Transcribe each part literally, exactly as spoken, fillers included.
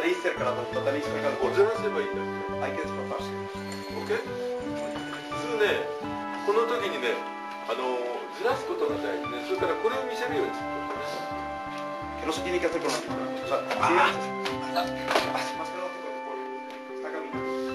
ahí cerca, la nota ahí cerca del こう borde. ずらせばいいんだ。 Hay que desplazarse. OK？ 普通ね、この時にね、あのずらすことが大事ね。それからこれを見せるようにすることね。 Que no se tiene que hacer con la pintura. O sea, ah, ah, más que nada porque está caminando.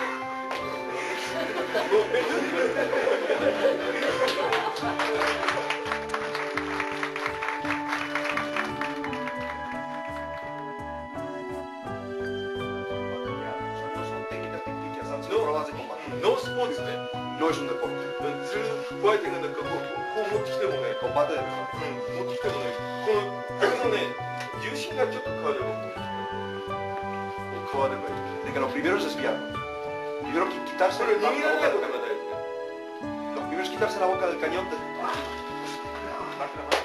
No son técnicas típicas, han sido probadas de combate. ノースポーツね。 No es un deporte. ずるこうやってなんかこうこう持ってきてもね、 Combate de verdad. うん、持ってきてもね、このこのね、重心がちょっと変わればこう変わればいい。 De que lo primero es desviar. Primero quitarse それ la 握らないこと boca. が大事ね。 Lo primero es quitarse la boca del cañón. De...